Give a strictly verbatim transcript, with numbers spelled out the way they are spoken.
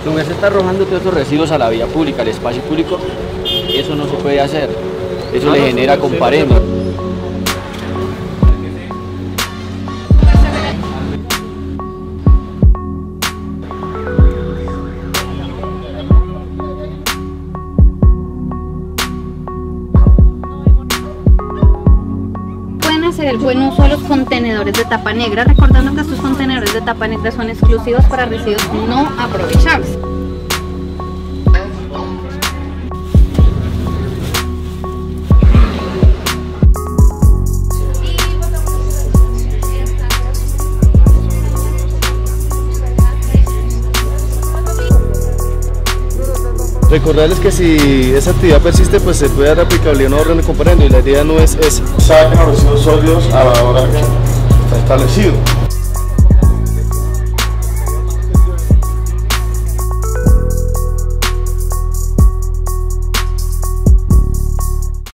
Como se está arrojando todos estos residuos a la vía pública, al espacio público, eso no se puede hacer. Eso le genera comparendo. Hacer el buen uso de los contenedores de tapa negra, recordando que estos contenedores de tapa negra son exclusivos para residuos no aprovechables. Recordarles que si esa actividad persiste, pues se puede dar aplicabilidad a una orden de comparendo, y la idea no es esa. Saquen los residuos sólidos a la hora que está establecido.